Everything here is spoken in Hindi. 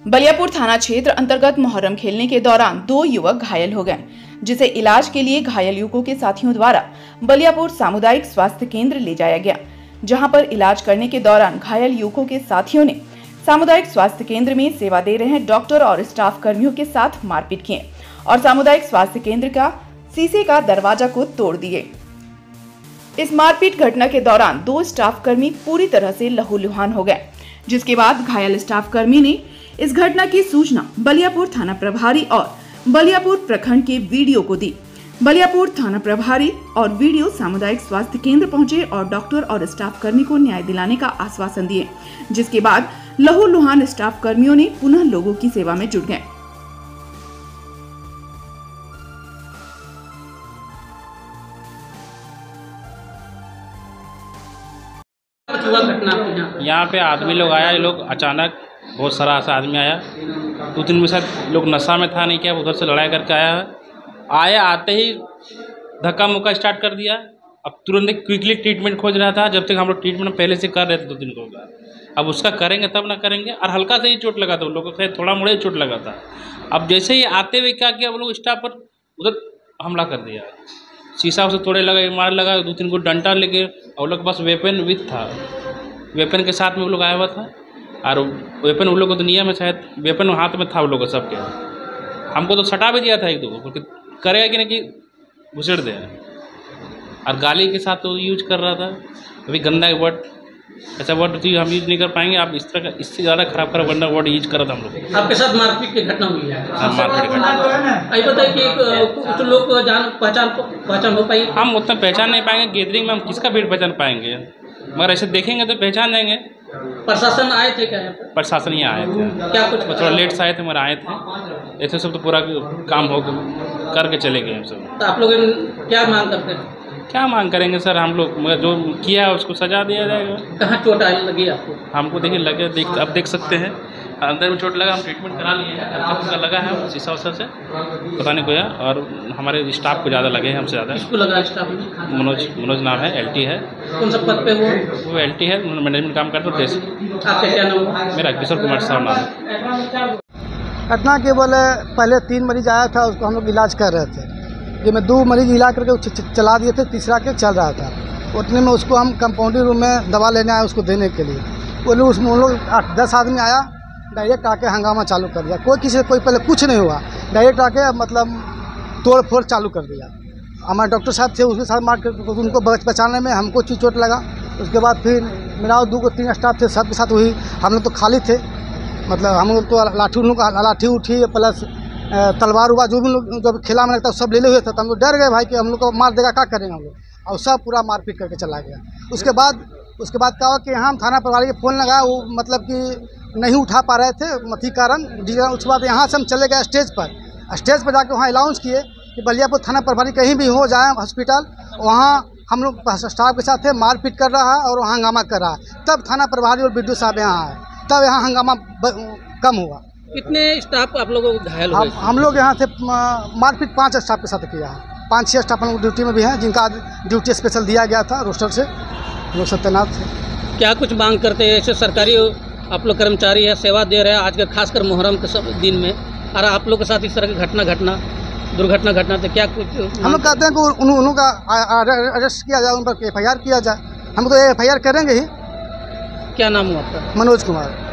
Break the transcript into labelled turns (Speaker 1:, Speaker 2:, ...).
Speaker 1: बलियापुर थाना क्षेत्र अंतर्गत मुहर्रम खेलने के दौरान 2 युवक घायल हो गए, जिसे इलाज के लिए घायल युवकों के साथियों द्वारा बलियापुर सामुदायिक स्वास्थ्य केंद्र ले जाया गया, जहां पर इलाज करने के दौरान घायल युवकों के साथियों ने सामुदायिक स्वास्थ्य केंद्र में सेवा दे रहे डॉक्टर और स्टाफ कर्मियों के साथ मारपीट किए और सामुदायिक स्वास्थ्य केंद्र का शीशे का दरवाजा को तोड़ दिए। इस मारपीट घटना के दौरान 2 स्टाफ कर्मी पूरी तरह से लहूलुहान हो गए, जिसके बाद घायल स्टाफ कर्मी ने इस घटना की सूचना बलियापुर थाना प्रभारी और बलियापुर प्रखंड के वीडियो को दी। बलियापुर थाना प्रभारी और वीडियो सामुदायिक स्वास्थ्य केंद्र पहुंचे और डॉक्टर और स्टाफ कर्मी को न्याय दिलाने का आश्वासन दिए, जिसके बाद लहूलुहान स्टाफ कर्मियों ने पुनः लोगों की सेवा में जुट गए।
Speaker 2: यहाँ पे आदमी लोग आया, ये लोग अचानक बहुत सारा ऐसा आदमी आया, 2-3 में शायद लोग नशा में था नहीं क्या, उधर से लड़ाई करके आया आते ही धक्का मुक्का स्टार्ट कर दिया। अब तुरंत क्विकली ट्रीटमेंट खोज रहा था, जब तक हम लोग ट्रीटमेंट पहले से कर रहे थे 2-3 लोग, अब उसका करेंगे तब ना करेंगे। और हल्का से ही चोट लगा था, उन लोगों को थोड़ा मोड़ा ही चोट लगा था। अब जैसे ही आते हुए क्या किया, वो लोग स्टाफ पर उधर हमला कर दिया, शीशा उसे तोड़े लगा, मार लगा, 2-3 को डंडा लेके, और लोग के पास वेपन विथ था, वेपन के साथ में वो लोग आया हुआ था। और वेपन उन लोग को तो नियम है, शायद वेपन हाथ में था उन लोग को सबके। हमको तो सटा भी दिया था 1-2 को, करेगा कि नहीं कि घुसेड़ दे। और गाली के साथ तो यूज कर रहा था, अभी गंदा वर्ड, ऐसा वर्ड तो हम यूज नहीं कर पाएंगे। आप इस तरह का, इससे ज़्यादा खराब गंदा वर्ड यूज कर रहा था हम लोग।
Speaker 3: आपके साथ मारपीट की घटना हुई है?
Speaker 2: हाँ, मारपीट की घटना।
Speaker 3: ये बताइए कि कुछ लोग पहचान हो पाई?
Speaker 2: हम उतना पहचान नहीं पाएंगे, गैदरिंग में हम किसका भीड़ पहचान पाएंगे, मगर ऐसे देखेंगे तो पहचान जाएंगे।
Speaker 3: प्रशासन आए थे क्या?
Speaker 2: प्रशासन ही आए थे,
Speaker 3: क्या कुछ
Speaker 2: थोड़ा लेट से आए थे, मगर आए थे। ऐसे सब तो पूरा काम हो करके चले गए हम सब।
Speaker 3: तो आप लोग क्या मांग करते हैं?
Speaker 2: क्या मांग करेंगे सर, हम लोग मगर जो किया है उसको सजा दिया जाएगा।
Speaker 3: कहाँ चोट लगी आपको?
Speaker 2: हमको देखिए लगे, अब देख सकते हैं अंदर में चोट लगा, हम ट्रीटमेंट करा लिए हैं, हल्का फुल्का लगा है शीशा उसा से, पता नहीं कोई। और हमारे स्टाफ को ज़्यादा लगे हैं, हमसे ज़्यादा।
Speaker 3: किसको लगा स्टाफ में?
Speaker 2: मनोज नाम है, LT है।
Speaker 3: कौन सा पद पे
Speaker 2: वो LT है, मैनेजमेंट काम करते हैं।
Speaker 3: आपका क्या नाम है?
Speaker 2: मेरा किशोर कुमार साहब नाम है।
Speaker 4: घटना के बोले पहले 3 मरीज आया था, उसको हम लोग इलाज कर रहे थे। ये में 2 मरीज इलाज करके चला दिए थे, तीसरा के चल रहा था। उतने में उसको हम कंपाउंडिंग रूम में दवा लेने आए उसको देने के लिए। वो लोग उसमें उन लोग 8-10 आदमी आया, डायरेक्ट आके हंगामा चालू कर दिया। कोई पहले कुछ नहीं हुआ, डायरेक्ट आके मतलब तोड़ फोड़ चालू कर दिया। हमारे डॉक्टर साहब थे, उसके साथ मार कर उनको बचाने में हमको चोट लगा। उसके बाद फिर मेरा 2-3 स्टाफ थे, सबके साथ वही। हम लोग तो खाली थे, मतलब हम लोग तो लाठी, उन लोग लाठी उठी प्लस तलवार हुआ, जो भी लोग जब खेला में लगता है सब ले हुए थे। तो हम लोग डर गए भाई कि हम लोग को मार देगा, क्या करेंगे हम लोग, और सब पूरा मारपीट करके चला गया। उसके बाद क्या हुआ कि यहाँ हम थाना प्रभारी के फ़ोन लगाया, वो मतलब कि नहीं उठा पा रहे थे मथी कारण। उसके बाद यहाँ से हम चले गए स्टेज पर जाके वहाँ अनाउंस किए कि बलियापुर थाना प्रभारी कहीं भी हो जाए हॉस्पिटल, वहाँ हम लोग स्टाफ के साथ थे, मारपीट कर रहा है और वहाँ हंगामा कर रहा है। तब थाना प्रभारी और BDO साहब यहाँ आए, तब यहाँ हंगामा कम हुआ।
Speaker 3: कितने स्टाफ आप लोगों को घायल हुए?
Speaker 4: हम लोग यहाँ से मारपीट 5 स्टाफ के साथ किया है। 5-6 स्टाफ हम लोग ड्यूटी में भी हैं, जिनका ड्यूटी स्पेशल दिया गया था रोस्टर से, लोग सब तैनात थे।
Speaker 3: क्या कुछ मांग करते हैं? ऐसे सरकारी आप लोग कर्मचारी है, सेवा दे रहे हैं, आजकल खासकर मुहर्रम के सब दिन में, और आप लोग के साथ इस तरह की दुर्घटना घटना, तो क्या कुछ
Speaker 4: हम लोग कहते हैं कि उनका अरेस्ट किया जाए, उन पर FIR किया जाए। हम तो FIR करेंगे ही।
Speaker 3: क्या नाम हुआ आपका?
Speaker 4: मनोज कुमार।